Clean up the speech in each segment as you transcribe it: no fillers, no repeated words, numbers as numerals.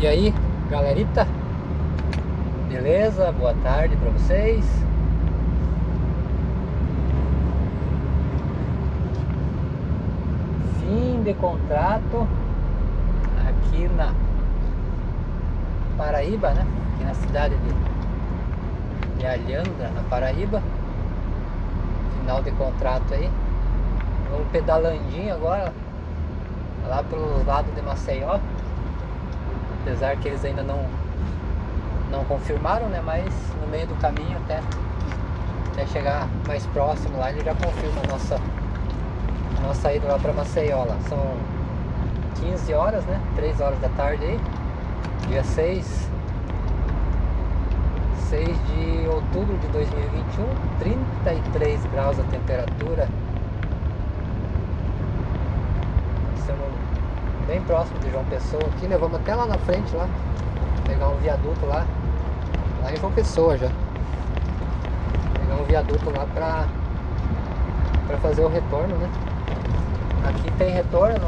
E aí, galerita? Beleza? Boa tarde pra vocês. Fim de contrato aqui na Paraíba, né? Aqui na cidade de Alhandra, na Paraíba. Final de contrato aí. Vamos pedalandinho agora lá pelo lado de Maceió. Apesar que eles ainda não confirmaram, né? Mas no meio do caminho até chegar mais próximo lá, ele já confirma a nossa ida lá para Maceió lá. São 15 horas, né? 3 horas da tarde aí. Dia 6 de outubro de 2021, 33 graus a temperatura. Estamos bem próximo de João Pessoa aqui, né? Vamos até lá na frente lá, pegar um viaduto lá em João Pessoa já. Pegar um viaduto lá pra fazer o retorno, né? Aqui tem retorno,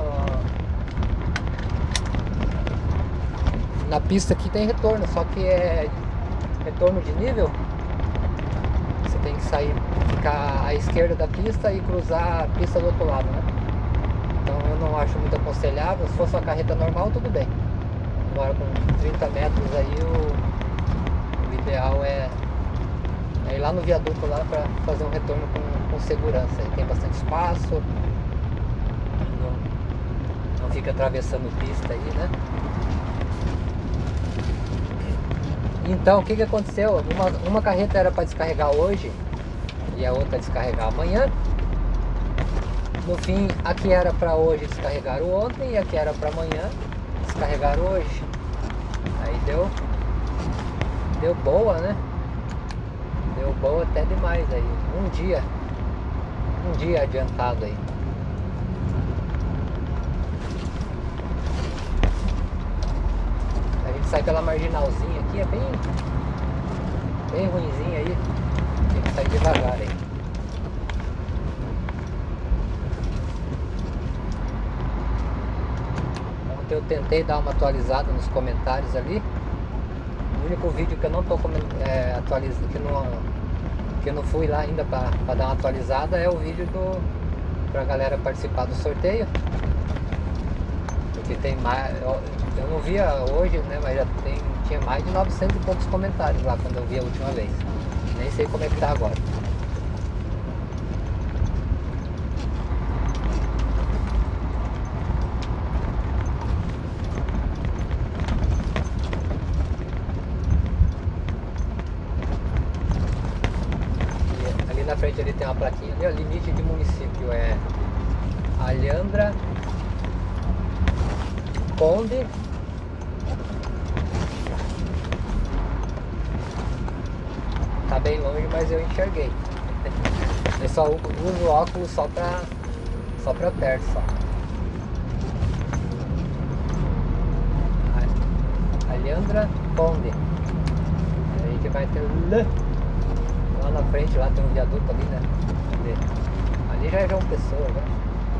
na pista aqui tem retorno, só que é retorno de nível. Você tem que sair, ficar à esquerda da pista e cruzar a pista do outro lado, né? Então eu não acho muito aconselhável. Se fosse uma carreta normal, tudo bem. Agora com 30 metros aí, o ideal é ir lá no viaduto lá para fazer um retorno com segurança. Aí tem bastante espaço, não fica atravessando pista aí, né? Então, o que aconteceu? Uma carreta era para descarregar hoje e a outra descarregar amanhã. No fim, a que era para hoje descarregaram ontem e a que era para amanhã descarregaram hoje. Aí deu boa, né? Deu boa até demais aí. Um dia adiantado aí. A gente sai pela marginalzinha aqui, é bem ruinzinha aí. Tem que sair devagar aí. Ontem eu tentei dar uma atualizada nos comentários ali. O único vídeo que eu não tô atualizando, que eu não fui lá ainda para dar uma atualizada, é o vídeo pra galera participar do sorteio. Porque tem mais, eu não via hoje, né, mas tinha mais de 900 e poucos comentários lá quando eu vi a última vez. Nem sei como é que tá agora. E ali na frente ali tem uma plaquinha ali, o limite de município é Alhandra, Conde, tá bem longe, mas eu enxerguei. Eu só uso óculos só pra perto só. Alhandra, Conde. A gente vai ter lá na frente, lá tem um viaduto ali, né? Ali já é João Pessoa, né?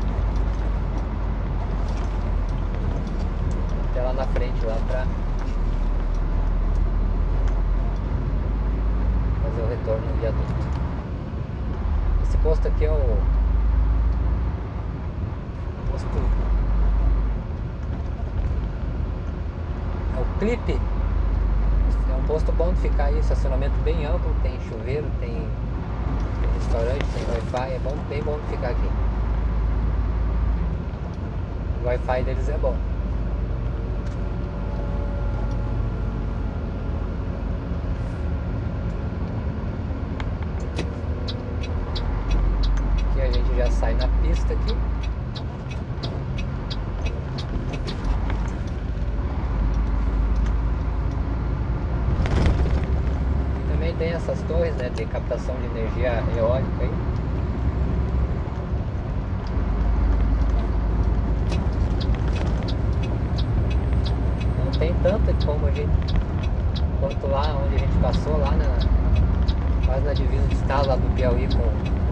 Até lá na frente, lá pra fazer o retorno no viaduto. Esse posto aqui é o Clipe. É um posto bom de ficar aí, estacionamento bem amplo, tem chuveiro, tem restaurante, tem Wi-Fi, é bem bom de ficar aqui. O Wi-Fi deles é bom. Aqui a gente já sai na pista aqui. Tem essas torres, né, de captação de energia eólica aí. Não tem tanto como quanto lá onde a gente passou, lá quase na divisa de estado lá do Piauí com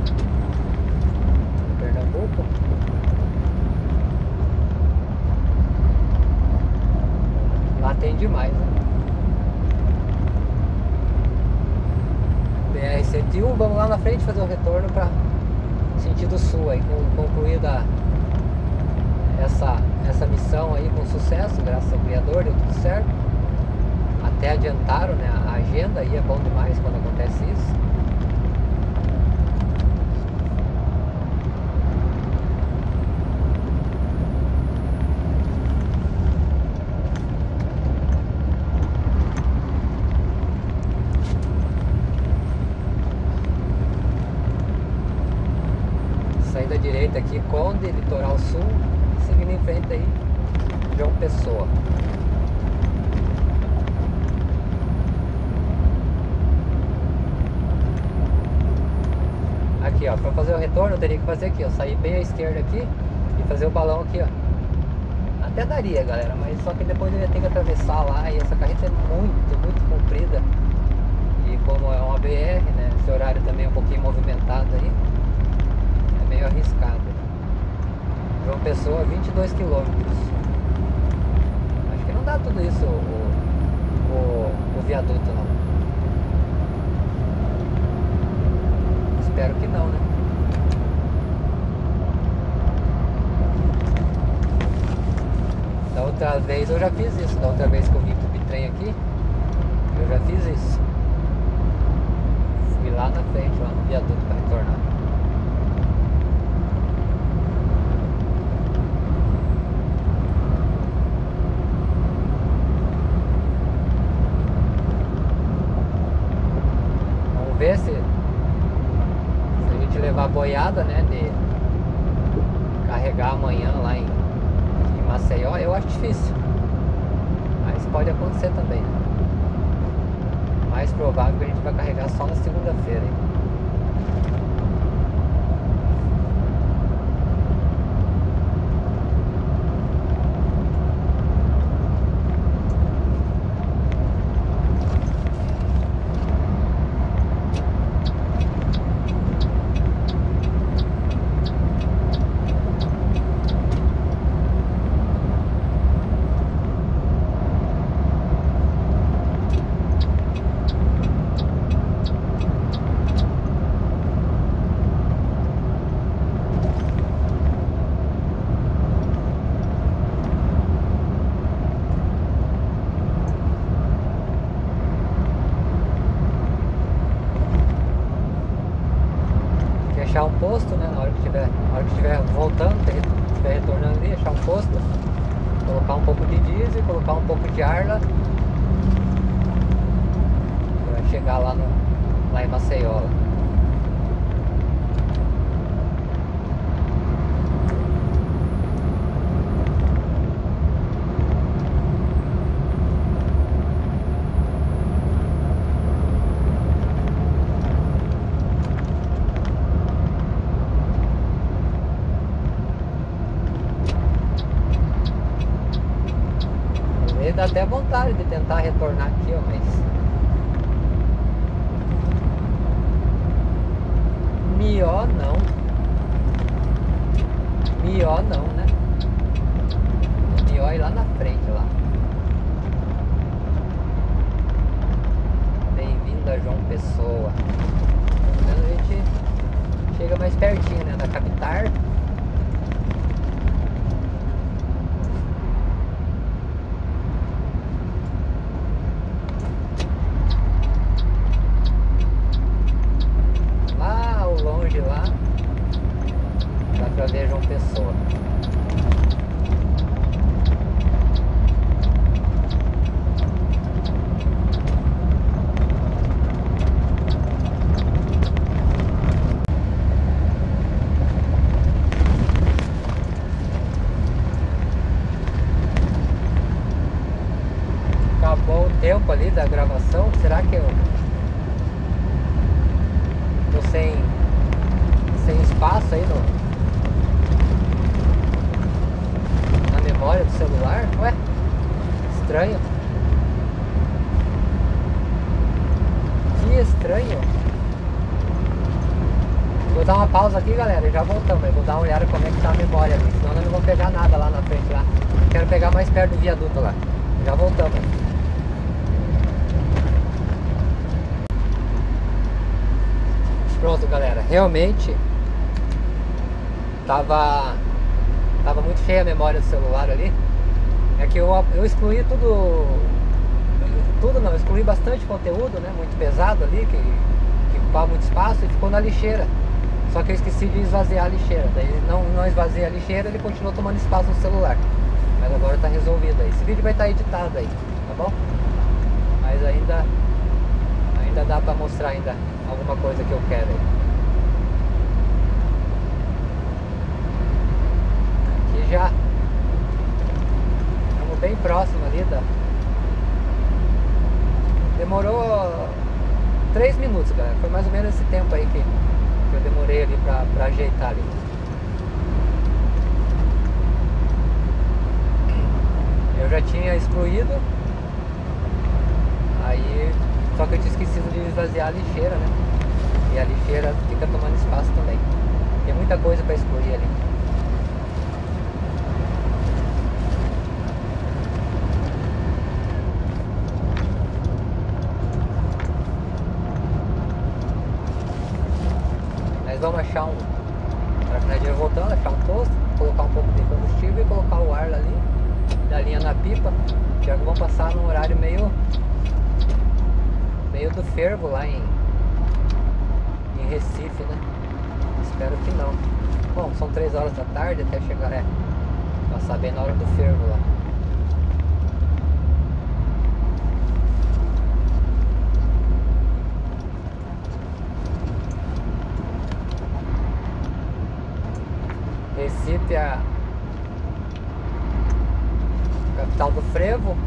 Pernambuco. Lá tem demais, né? BR-101, vamos lá na frente fazer o retorno para sentido sul aí, concluída essa missão aí com sucesso, graças ao Criador, deu tudo certo. Até adiantaram, né, a agenda, e é bom demais quando acontece isso. Saída direita aqui, Conde, Litoral Sul, seguindo em frente aí, João Pessoa. Aqui, ó, para fazer o retorno eu teria que fazer aqui, ó, sair bem à esquerda aqui e fazer o balão aqui, ó. Até daria, galera, mas só que depois eu ia ter que atravessar lá, e essa carreta é muito comprida. E como é uma BR, né, esse horário também é um pouquinho movimentado aí, é meio arriscado. João Pessoa, 22 quilômetros. Acho que não dá tudo isso o viaduto, não. Espero que não, né? Da outra vez eu já fiz isso. Da outra vez que eu vim pro bitrem aqui, eu já fiz isso. Fui lá na frente, lá no viaduto para retornar. Vamos ver se a gente levar a boiada, né, de carregar amanhã lá em Maceió. Eu acho difícil, mas pode acontecer também. Mais provável que a gente vai carregar só na segunda-feira, hein? Achar um posto, né, na hora que estiver voltando, estiver retornando ali, achar um posto, colocar um pouco de diesel, colocar um pouco de Arla para chegar lá em Maceió. Dá até vontade de tentar retornar aqui, ó, mas melhor não. Melhor não, né? Melhor ir lá na frente lá. Bem-vindo a João Pessoa. Pelo menos a gente chega mais pertinho, né, da capital. Longe lá, dá pra ver João Pessoa. Acabou o tempo ali da gravação. Será que eu tô sem espaço aí na memória do celular? Ué, estranho. Que estranho. Vou dar uma pausa aqui, galera, e já voltamos. Eu vou dar uma olhada como é que tá a memória ali, senão nós não vamos pegar nada lá na frente lá. Quero pegar mais perto do viaduto lá. Já voltamos. Pronto, galera. Realmente tava muito cheia a memória do celular ali. É que eu excluí tudo não, eu excluí bastante conteúdo, né? Muito pesado ali, que ocupava muito espaço e ficou na lixeira. Só que eu esqueci de esvaziar a lixeira. Daí não esvaziei a lixeira, ele continuou tomando espaço no celular. Mas agora tá resolvido aí. Esse vídeo vai estar editado aí, tá bom? Mas ainda dá pra mostrar ainda alguma coisa que eu quero aí. Aqui já estamos bem próximo ali da... Demorou 3 minutos, galera. Foi mais ou menos esse tempo aí que eu demorei ali pra ajeitar ali. Eu já tinha excluído. Aí, só que eu tinha esquecido de esvaziar a lixeira, né? E a lixeira fica tomando espaço também. Tem muita coisa pra excluir ali. Vamos achar para que nós já voltando, achar um posto, colocar um pouco de combustível e colocar o ar ali da linha na pipa. Já que vamos passar num horário meio do fervo lá em Recife, né? Espero que não. Bom, são 3 horas da tarde até chegar, passar bem na hora do fervo lá. Recife é a capital do frevo.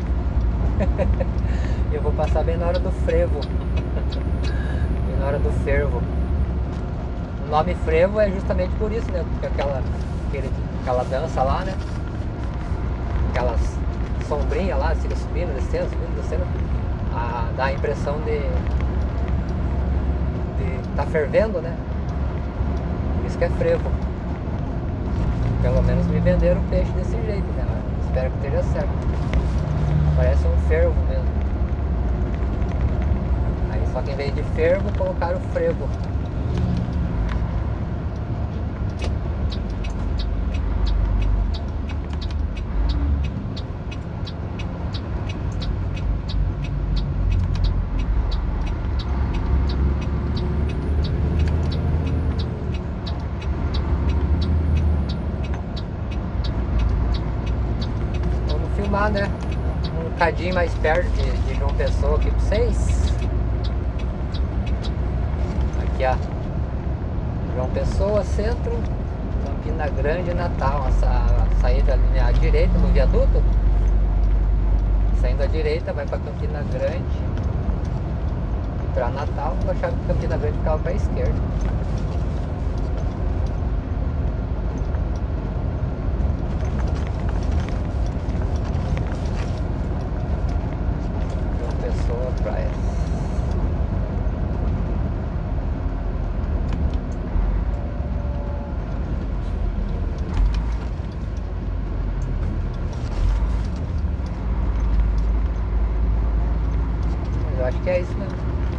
Eu vou passar bem na hora do frevo. Bem na hora do fervo. O nome frevo é justamente por isso, né? Porque aquela dança lá, né? Aquelas sombrinhas lá, fica subindo, descendo. Dá a impressão de tá fervendo, né? Por isso que é frevo. Pelo menos me venderam o peixe desse jeito, né? Espero que esteja certo. Parece um fervo mesmo. Aí só que em vez de fervo, colocaram frevo. Né? Um bocadinho mais perto de João Pessoa aqui pra vocês. Aqui, ó, João Pessoa, centro, Campina Grande, Natal. A saída ali à direita no viaduto. Saindo à direita vai pra Campina Grande e pra Natal. Eu achava que Campina Grande ficava pra esquerda. Praia. Eu acho que é isso mesmo.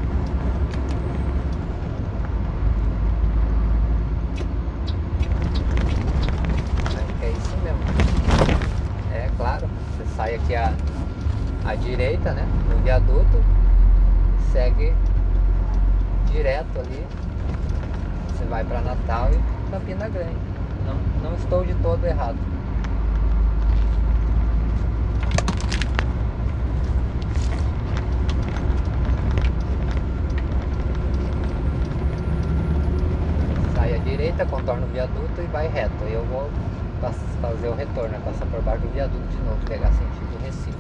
Acho que é isso mesmo. É claro, você sai aqui à direita, né? No viaduto. Segue direto ali. Você vai para Natal e Campina Grande. Não estou de todo errado. Sai à direita, contorna o viaduto e vai reto. Eu vou fazer o retorno, passar por baixo do viaduto de novo, pegar sentido Recife.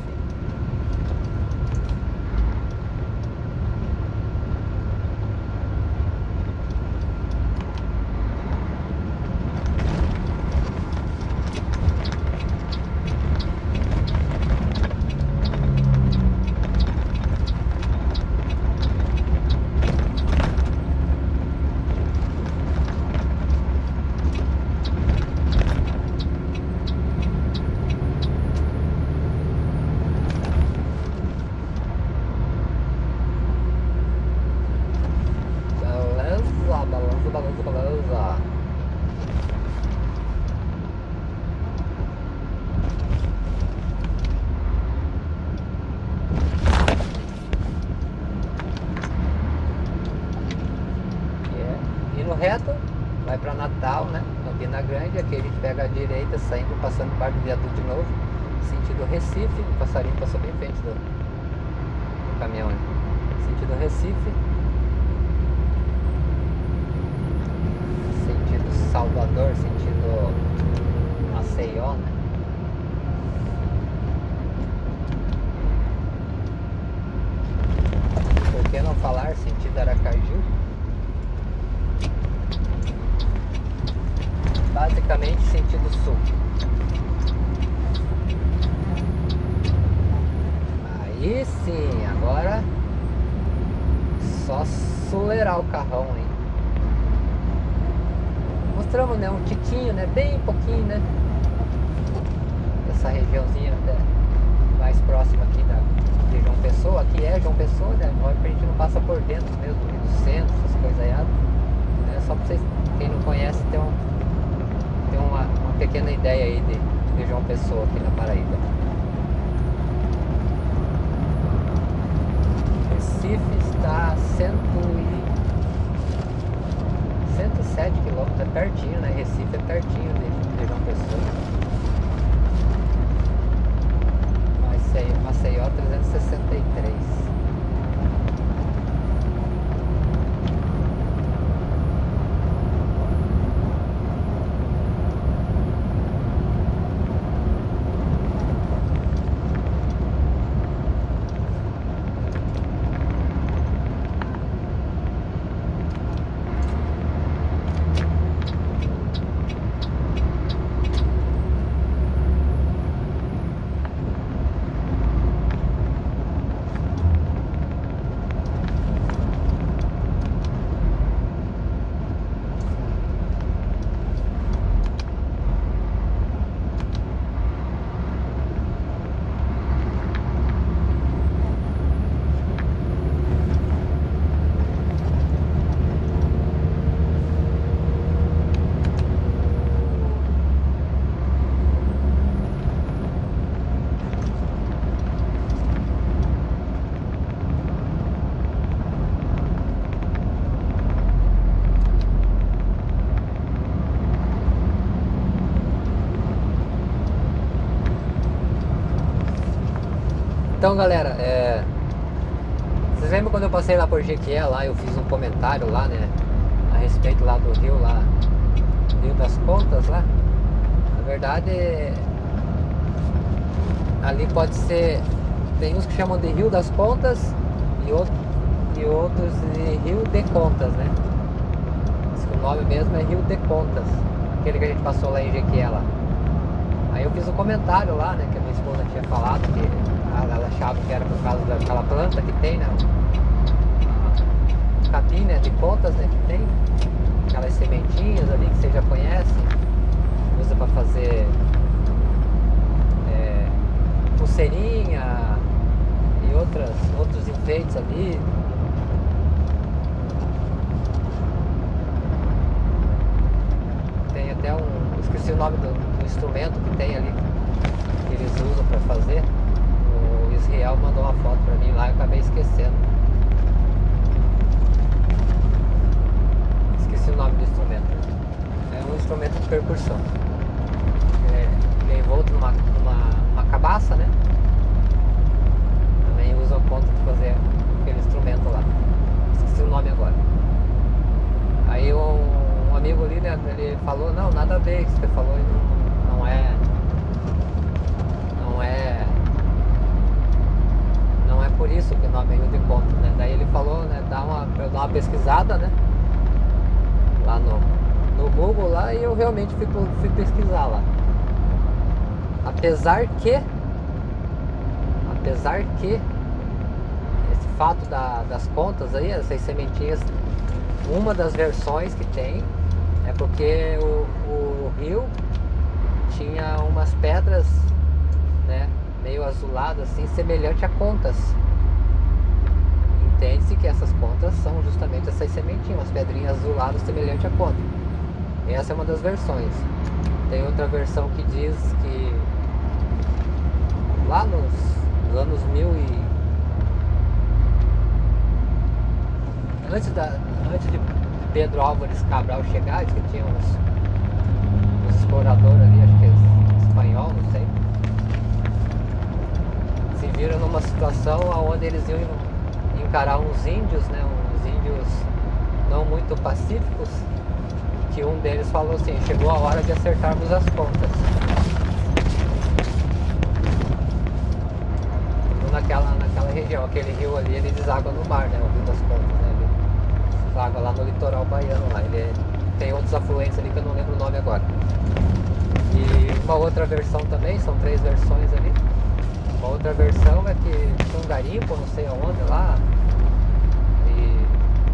Campina Grande. Aqui a gente pega a direita, saindo, passando embaixo do viaduto de novo, sentido Recife. O passarinho passou bem em frente do caminhão, né? Sentido Recife, sentido Salvador, sentido Maceió, né? Por que não falar sentido Aracaju? Basicamente sentido sul. Aí sim, agora só acelerar o carrão, hein? Mostramos, né, um tiquinho, né, bem pouquinho, né, essa regiãozinha mais próxima aqui de João Pessoa. Aqui é João Pessoa, né, a gente não passa por dentro mesmo do centro, essas coisas aí, né? Só pra vocês, quem não conhece, ter uma pequena ideia aí de João Pessoa aqui na Paraíba. Recife está a 107 km, é pertinho, né? Recife é pertinho de João Pessoa. Maceió 363. Então, galera, vocês lembram quando eu passei lá por Jequié, lá eu fiz um comentário lá, né, a respeito lá do rio, lá, Rio das Contas lá? Na verdade, ali pode ser, tem uns que chamam de Rio das Contas e outros de Rio de Contas, né? O nome mesmo é Rio de Contas, aquele que a gente passou lá em Jequié lá. Aí eu fiz um comentário lá, né, que a minha esposa tinha falado que ela achava que era por causa daquela planta que tem, né? Capim, né? De contas, né? Que tem aquelas sementinhas ali que vocês já conhecem, usa para fazer pulseirinha e outros enfeites ali. Tem até esqueci o nome do instrumento que tem ali que eles usam para fazer. O Israel mandou uma foto pra mim lá e eu acabei esquecendo. Esqueci o nome do instrumento. É um instrumento de percussão. Ele é envolto numa cabaça, né? Também usa o ponto de fazer aquele instrumento lá. Esqueci o nome agora. Aí um amigo ali, né? Ele falou, não, nada a ver isso que você falou, não é por isso que o nome é Rio de Contas, né? Daí ele falou, né, pra eu dar uma pesquisada, né, lá no Google lá, e eu realmente fui pesquisar lá. Apesar que esse fato das contas aí, essas sementinhas, uma das versões que tem é porque o rio tinha umas pedras, né, meio azuladas assim, semelhante a contas. Entende-se que essas contas são justamente essas sementinhas, umas pedrinhas azuladas semelhantes a conta. Essa é uma das versões. Tem outra versão que diz que lá nos anos 1000 e antes de Pedro Álvares Cabral chegar, diz que tinha morador ali, acho que é espanhol, não sei, se viram numa situação onde eles iam encarar uns índios, né, uns índios não muito pacíficos, que um deles falou assim: chegou a hora de acertarmos as contas. Naquela região, aquele rio ali, ele deságua no mar, né, o Rio das Contas, né, ele deságua lá no litoral baiano, lá, tem outros afluentes ali que eu não lembro o nome agora. E uma outra versão também, são 3 versões ali. Uma outra versão é que tinha um garimpo, não sei aonde lá, e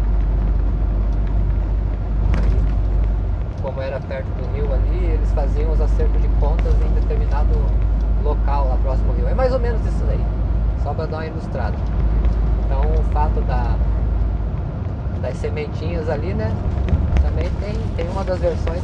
como era perto do rio ali, eles faziam os acertos de contas em determinado local lá próximo ao rio. É mais ou menos isso daí, só para dar uma ilustrada. Então o fato das sementinhas ali, né, também tem uma das versões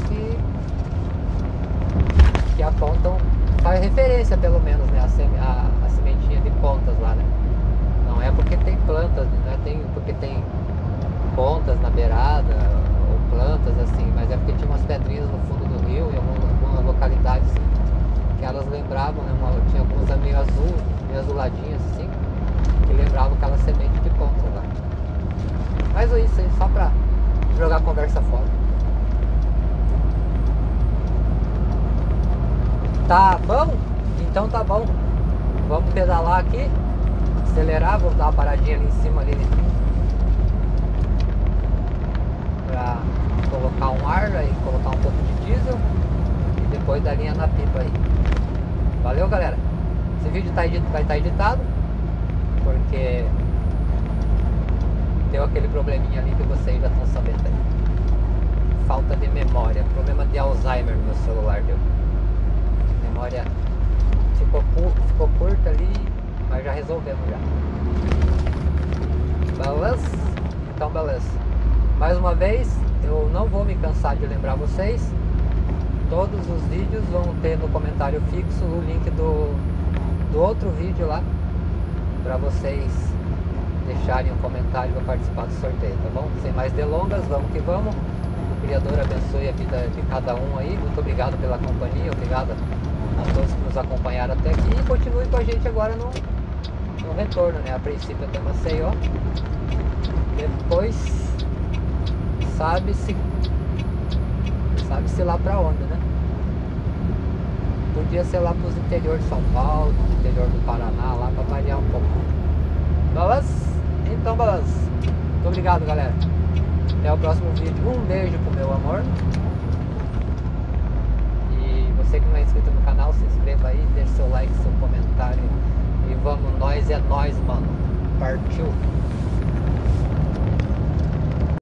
que apontam, faz referência pelo menos, né, a sementinha de contas lá, né. Não é porque tem plantas, não é porque tem contas na beirada ou plantas assim, mas é porque tinha umas pedrinhas no fundo do rio, em algumas localidades assim, que elas lembravam, né, tinha algumas meio azuladinhas assim, que lembravam aquela semente de contas lá. Mas é isso aí, só pra jogar a conversa fora. Tá bom? Então tá bom. Vamos pedalar aqui, acelerar, vou dar uma paradinha ali em cima ali pra colocar um ar e colocar um pouco de diesel e depois dar linha na pipa aí. Valeu, galera. Esse vídeo vai estar editado porque deu aquele probleminha ali que vocês já estão sabendo aí. Falta de memória, problema de Alzheimer no meu celular, deu. Memória ficou curta ali, mas já resolvemos já. Beleza? Então beleza. Mais uma vez, eu não vou me cansar de lembrar vocês. Todos os vídeos vão ter no comentário fixo o link do outro vídeo lá, para vocês deixarem um comentário para participar do sorteio, tá bom? Sem mais delongas, vamos que vamos. O Criador abençoe a vida de cada um aí. Muito obrigado pela companhia, obrigado a todos que nos acompanharam até aqui. E continue com a gente agora no retorno, né? A princípio até Maceió. Depois sabe-se lá pra onde, né? Podia ser lá pros interior de São Paulo, interior do Paraná, lá pra variar um pouco. Beleza? Então beleza. Muito obrigado, galera. Até o próximo vídeo. Um beijo pro meu amor. E você que não é inscrito no canal, se inscreva aí, deixe seu like, seu comentário. E vamos, nós é nós, mano. Partiu!